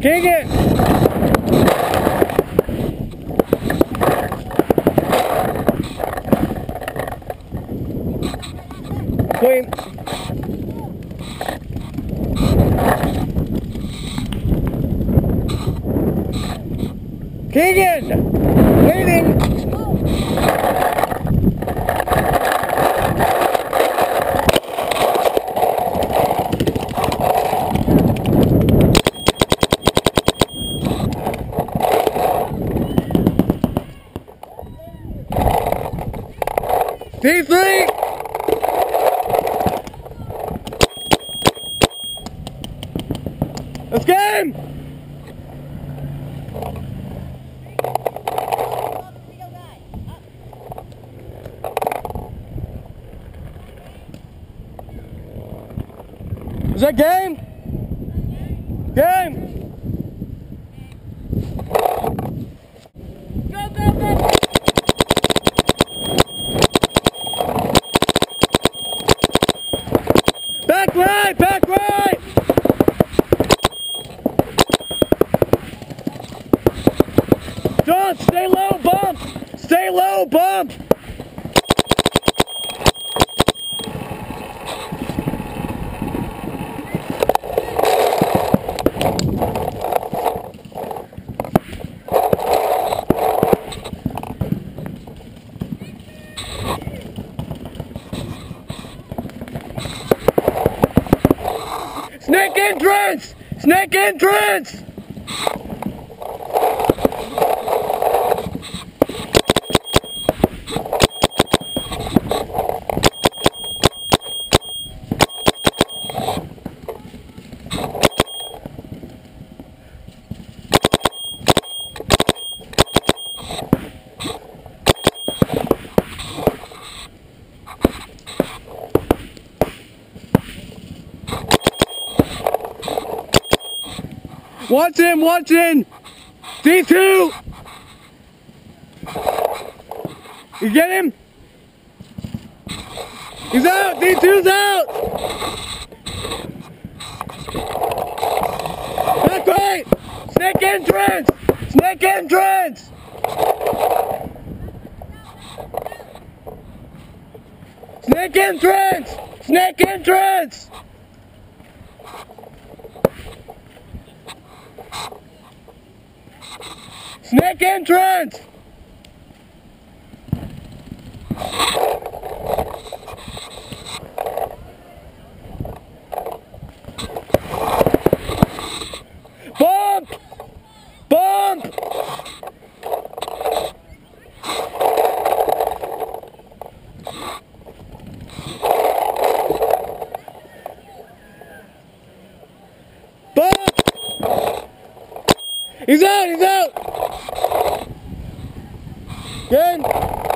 Kick it! Clean. Keegan! Waiting! P3! Let's game! Is that game? Game! Go, go, go! Back right! Back right! John, stay low, bump! Stay low, bump! Snake entrance! Snake entrance! Watch him, watch him! D2! You get him? He's out! D2's out! Back right! Snake entrance! Snake entrance! Snake entrance! Snake entrance! Snake entrance! Bump! Bump! Bump! He's out! He's out! Good.